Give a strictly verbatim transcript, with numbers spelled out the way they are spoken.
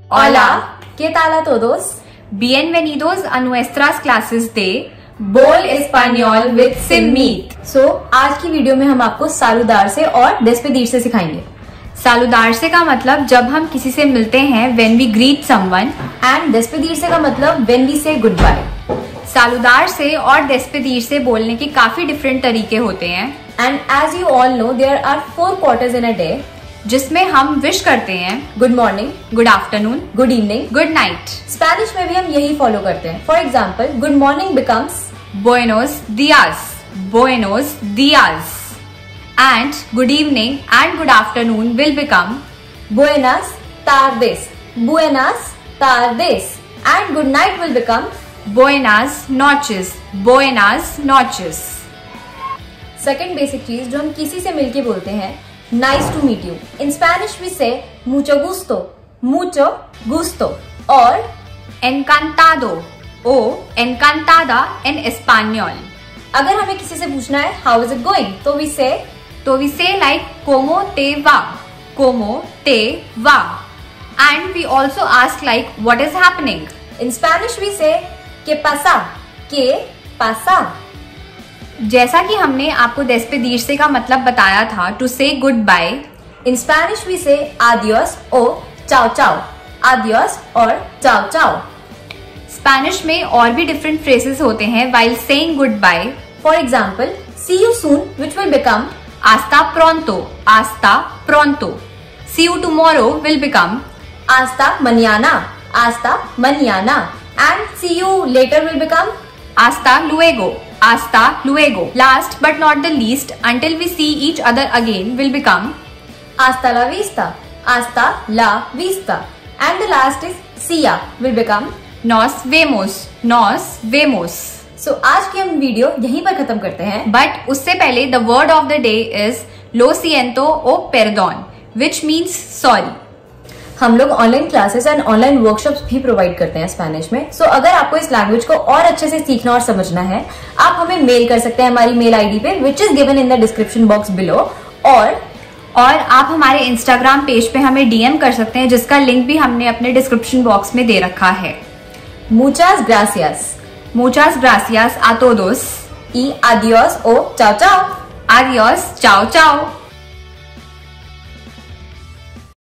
Hola, ¿qué tal a todos? Bienvenidos a nuestras clases de बोल español with Simmeet. So, आज की video में हम आपको सालुदार से और despedir से सिखाएंगे। सालुदार से का मतलब जब हम किसी से मिलते हैं when we greet someone, and despedir से का मतलब when we say goodbye. सालुदार से और despedir से बोलने के काफी डिफरेंट तरीके होते हैं। And as you all know, there are four quarters in a day, जिसमें हम विश करते हैं good morning, good afternoon, good evening, good night. Spanish में भी हम यही फॉलो करते हैं। For example, good morning becomes बुएनोस दियास, बुएनोस दियास, and good evening and good afternoon will become बुएनास तार्देस, बुएनास तार्देस, and good night will become बुएनास नोचेस, बुएनास नोचेस। सेकेंड बेसिक चीज जो हम किसी से मिलके बोलते हैं, nice to meet you. In Spanish we say मुचो गुस्तो, मुचो गुस्तो, और एनकांटाडो ओ एनकांटाडा इन एस्पानियोल। अगर हमें किसी से पूछना है हाउ इज इट गोइंग, तो वी से तो वी से लाइक कोमो ते वा, कोमो ते वा, and we also ask like what is happening. In Spanish we say के पासा, के पासा। जैसा कि हमने आपको despedir से का मतलब बताया था to say goodbye, in Spanish we say आदियोस ओ चाओ चाओ, आदियोस और चाओ चाओ। स्पेनिश में और भी डिफरेंट फ्रेजेस होते हैं while saying goodbye. For example, see you soon which will become hasta pronto, hasta pronto। see you tomorrow will become hasta mañana, hasta mañana, and see you later will become hasta luego, hasta luego। last but not the least, until we see each other again will become hasta la vista, hasta la vista, and the last is see ya will become nos vemos, nos vemos। so, आज की हम video यहीं पर खत्म करते हैं, but उससे पहले the word of the day is लो सिएंतो ओ पेर्डोन, विच मीन्स सॉरी। हम लोग online classes and online workshops भी प्रोवाइड करते हैं स्पेनिश में। सो so, अगर आपको इस लैंग्वेज को और अच्छे से सीखना और समझना है, आप हमें मेल कर सकते हैं हमारी मेल आईडी पे which is given in the description box below, और और आप हमारे इंस्टाग्राम पेज पे हमें डीएम कर सकते हैं, जिसका लिंक भी हमने अपने डिस्क्रिप्शन बॉक्स में दे रखा है। मुचास ग्रासियास, मुचास ग्रासियास आ टोडोस, y adiós o chao chao, adiós, chao chao।